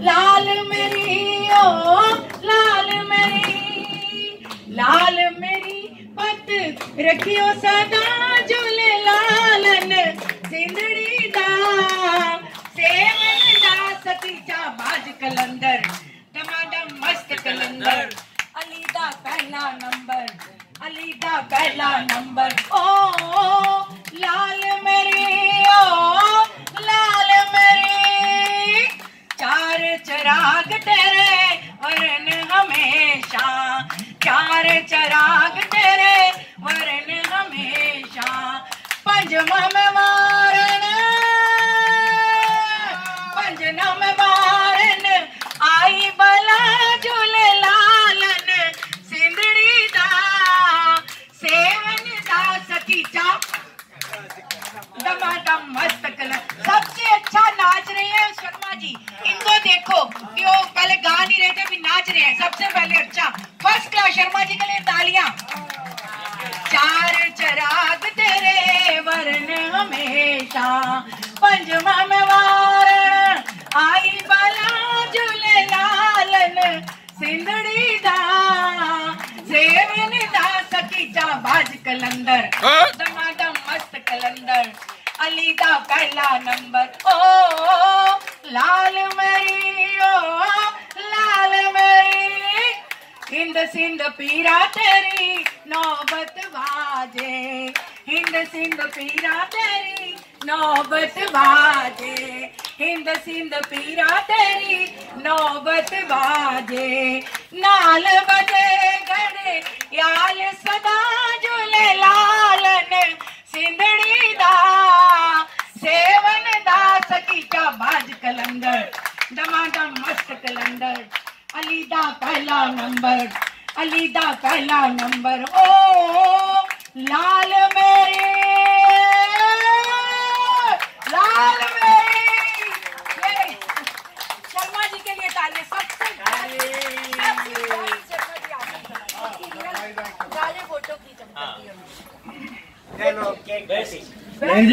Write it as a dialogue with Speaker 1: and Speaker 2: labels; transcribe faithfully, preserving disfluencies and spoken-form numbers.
Speaker 1: लाल मेरी ओ लाल मेरी, लाल मेरी पत रखियो सदा झूले लालन सिंधड़ी दा, सेवन दा सतीचा बाज कलंदर, टमाटम मस्त कलंदर, अली दा पहला नंबर, अली दा पहला नंबर। ओ लाल मेरी ओ लाल मेरी, चार चराग तेरे वरन हमेशा, चार चराग तेरे वरन हमेशा, पंजमा में मारन पंजना में मारन आई बला झूले लालन सिंधड़ी दा, सेवन दा सतीचा दमादम मस्त कलर। सबसे अच्छा नाच रहे हैं शर्मा जी, इनको देखो कि वो पहले गा नहीं रहे थे, अभी नाच रहे हैं। सबसे पहले अच्छा फर्स्ट क्लास शर्मा जी के लिए तालियां। चार चराग तेरे वरन हमेशा, पंजमा में वारण आई बला झूले लालन सिंधड़ी दा, सेवन दा सकीचा बाज कलंदर, दमादम मस्त कलंदर, अली दा पहला नंबर। ओ लाल मेरी ओ लाल मेरी, हिंद सिंध पीरा तेरी नौबत बाजे, हिंद सिंध पीरा तेरी नौबत बाजे, हिंद सिंध पीरा तेरी नौबत बाजे, नाल बजे गड़े याल सदा झूले लालन सिंधड़ी दा, सेवन दा सकीचा बाज कलंदर, दमादम मस्त कलंदर, अली दा पहला नंबर, अली दा पहला नंबर। ओ लाल मेरी लाल मेरी, शर्मा जी के लिए तालियां। सबसे फोटो खींच।